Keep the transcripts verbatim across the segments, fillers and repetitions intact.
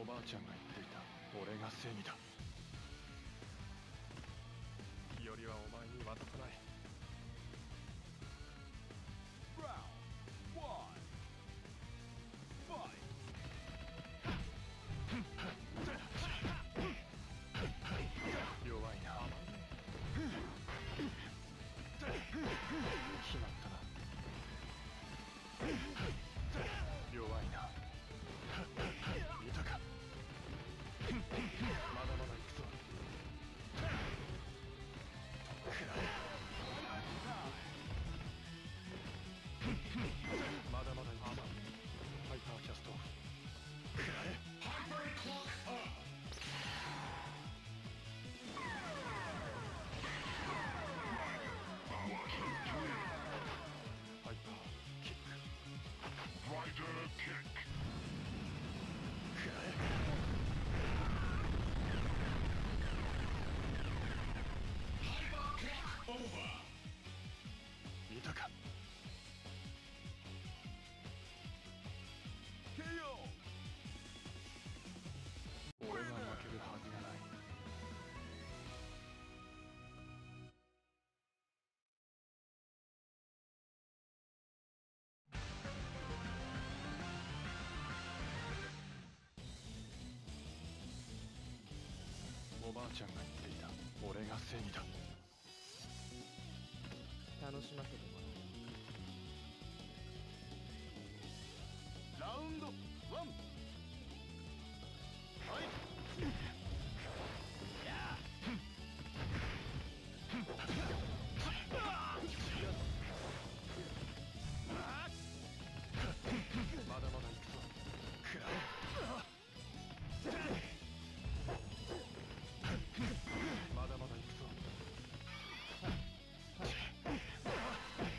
ばあちゃんが言っていた俺が正義だ。日和はお前に渡さない。弱いな。しまったな。弱いな。見たか。まだまだ行くぞ。くらえ。まだまだ行くぞ。ハイパーキャスト。くらえ。ハイパークロックオフ。ハイパーキック。ライダーキック。くらえ。オーバー。見たか。ケーオー。俺が負けるはずがない。おばあちゃんが言っていた俺が正義だ。 楽しませてもらう。 ラウンドワン。はい。やあ。 まだまだ行くぞ。くらえ。まだまだ行くぞ。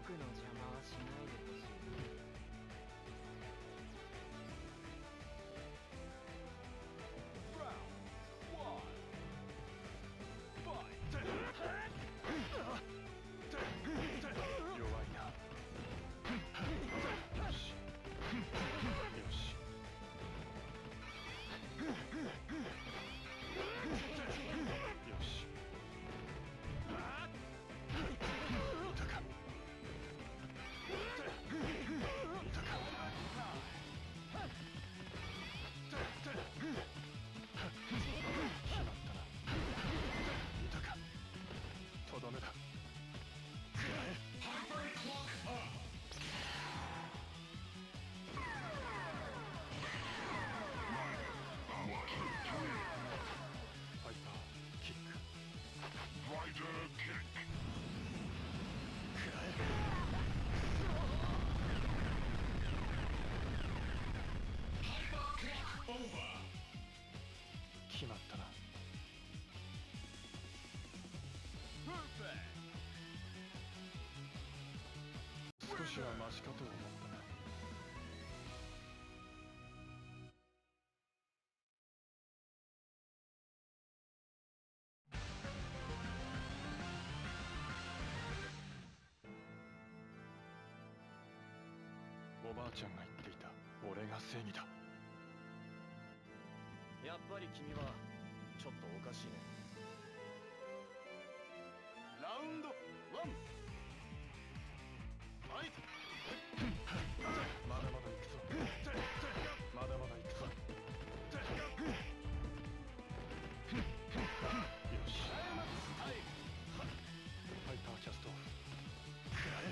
僕の邪魔はしないでほしい。 決まったな。少しはマシかと思ったな。おばあちゃんが言っていた俺が正義だ。 やっぱり君はちょっとおかしいね。ラウンドワンファイト。 まだまだ行くぞ。まだまだ行くぞ。よし。ハイパーキャストオフ。食らえ。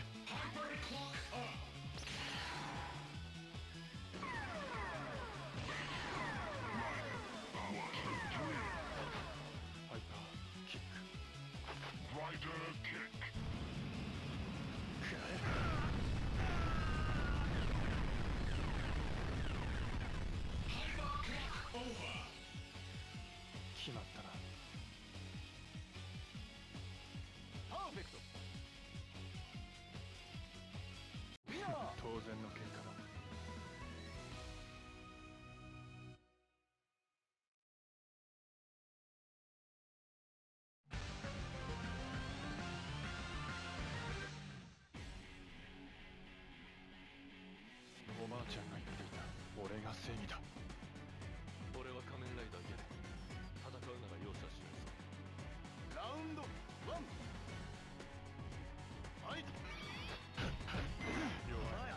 決まったな。 パーフェクト。 当然の結果だ。おばあちゃんが言っていた俺が正義だ。 俺は仮面ライダーゲル。戦うなら容赦しないぞ。ラウンドワンファイト。 弱い。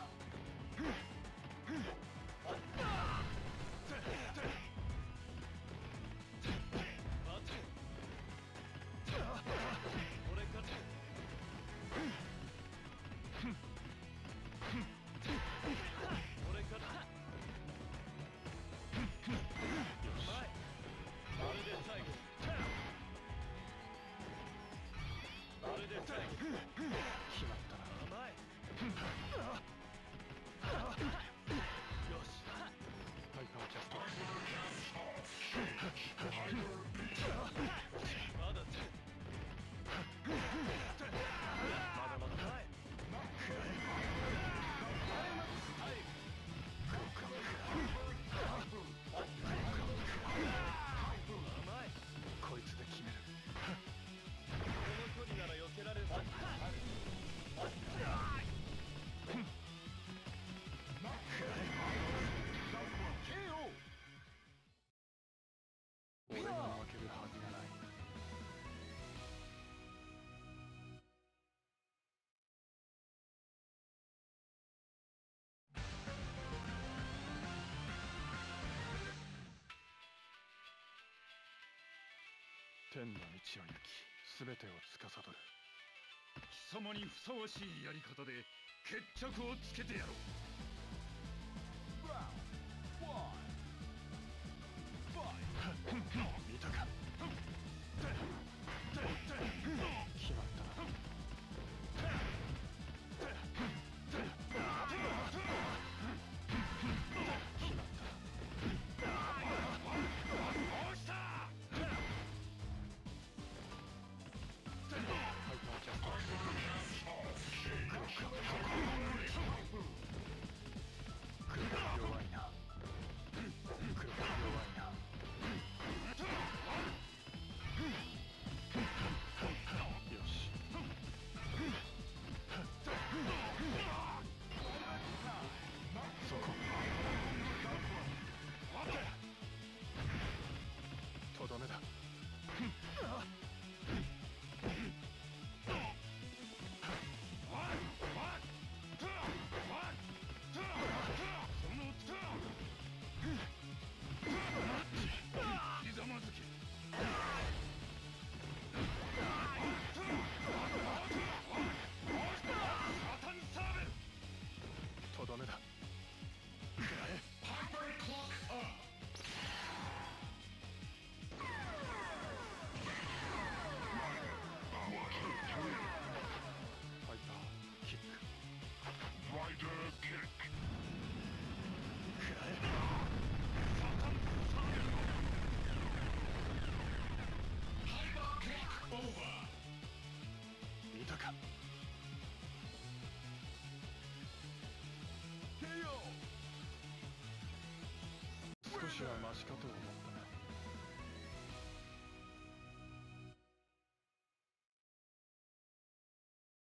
俺勝つ。俺勝つ。あれで最後。あれで最後。 決まったな。 甘い。よし。 ハイパーキャスト。 まだまだまだ。 甘い。 こいつで決める。 この距離なら避けられる。 俺が負けるはずがない。天の道を行き、全てを司る。 貴様にふさわしいやり方で決着をつけてやろう。 見たか。決まったな。決まった。 どうした。 ハイパーキャスト。 ファイターキック Rider kick. 見たか。少しはマシかと思った。